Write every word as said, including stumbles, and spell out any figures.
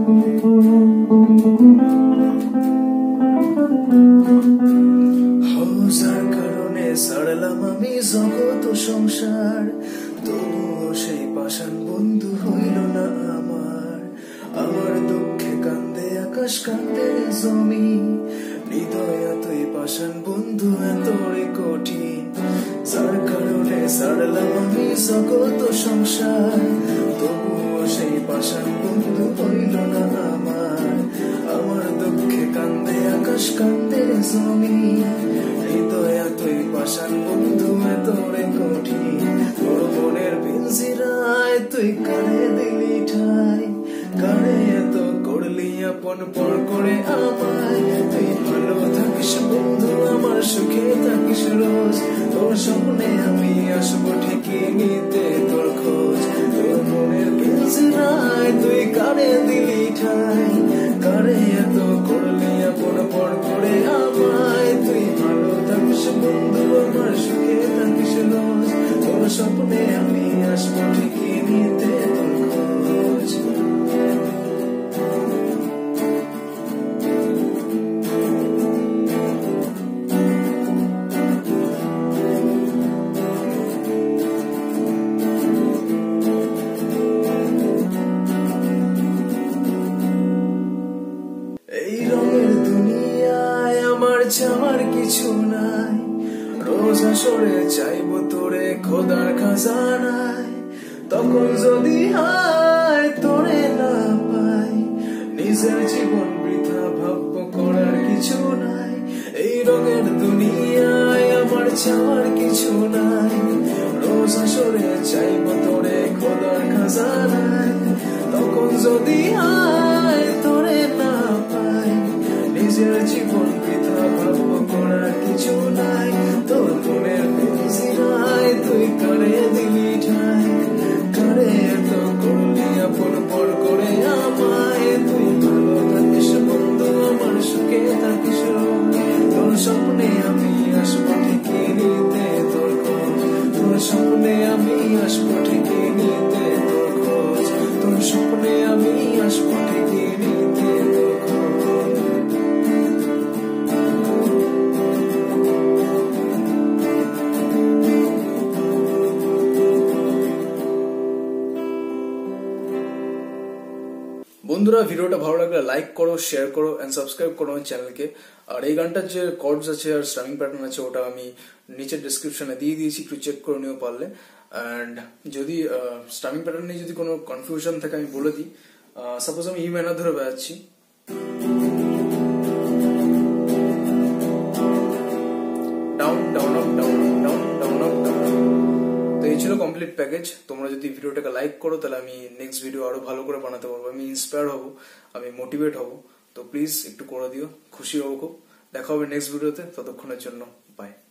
যার কারণে ছাড়লাম আমি জগৎ সংসার, তবুও সেই পাষাণ বন্ধু হইল না আমার। আমার দুঃখে কান্দে আকাশ কান্দে জমি, হৃদয় এতই পাষাণ বন্ধু এতই কঠিন। যার কারণে ছাড়লাম আমি জগৎ সংসার, তবুও সেই পাষাণ বন্ধু হইল না আমার। আমার দুঃখে কান্দে আকাশ কান্দে জমি, হৃদয় এতই পাষাণ বন্ধু এতই কঠিন। তোর মনের পিঞ্জিরায় তুই কানে দিলি ঠাই, কানে এত করলি আপন পর করে আমায়। তুই ভালো থাকিস বন্ধু আমার, সুখে থাকিস রোজ, তোর স্বপ্নে আমি আসবো ঠিকই নিতে তোর খোঁজ। তোর মনের পিঞ্জিরায় তুই কানে দিলি ঠাই, কানে এত করলি আপন পর করে আমায়। তুই ভালো থাকিস বন্ধু আমার, সুখে থাকিস রোজ, তোর স্বপ্নে আমি আসবো ঠিকই নিতে তোর খোঁজ। এই রঙের দুনিয়ায় আমার যাওয়ার কিছু নাই, রোজ আসরে চাইব তোরে খোদার খাজানায়। তখন যদি হায় তোরে না পাই, নিজের জীবন বৃথা ভাব্য করার কিছু নাই। এই রঙের দুনিয়ায় আমার যাওয়ার কিছু নাই, রোজ আসরে চাইব তোরে খোদার খাজানায়। তখন যদি হায় তোরে না পাই, নিজের জীবন বৃথা ভাব্য করার কিছু নাই। তোর মনের পিঞ্জিরায় তুই কারে দিলি ঠাই, কারে এত করলি আপন পর করে আমায়। তুই ভালো থাকিস বন্ধু আমার, সুখে থাকিস রোজ, তোর স্বপ্নে আমি আসবো ঠিকই নিতে তোর খোঁজ। তোর স্বপ্নে আমি আসবো ঠিকই নিতে তোর খোঁজ, তোর স্বপ্নে আমি আসবো ঠিকই নিতে তোর খোঁজ। বন্ধুরা, ভিডিওটা ভালো লাগলে লাইক করো, শেয়ার করো এন্ড সাবস্ক্রাইব করো আমার চ্যানেলকে। আর এই গানটার যে কর্ডস আছে আর স্ট্রামিং প্যাটার্ন আছে ওটা আমি নিচের ডিসক্রিপশনে দিয়ে দিয়েছি, একটু চেক করে নিও পারলে। অ্যান্ড যদি স্ট্রামিং প্যাটার্ন নিয়ে যদি কোনো কনফিউশন থাকে আমি বলে দিই। সাপোজ আমি ই মাইনর ধরে বাজাচ্ছি, down down up down down down up down. তো এই ছিল কমপ্লিট প্যাকেজ। তোমরা যদি ভিডিওটাকে লাইক করো তাহলে আমি নেক্সট ভিডিও আরো ভালো করে বানাতে পারবো, আমি ইন্সপায়ার হবো, আমি মোটিভেট হবো। তো প্লিজ একটু করে দিও, খুশি হবো খুব। দেখা হবে নেক্সট ভিডিওতে, ততক্ষণের জন্য বাই।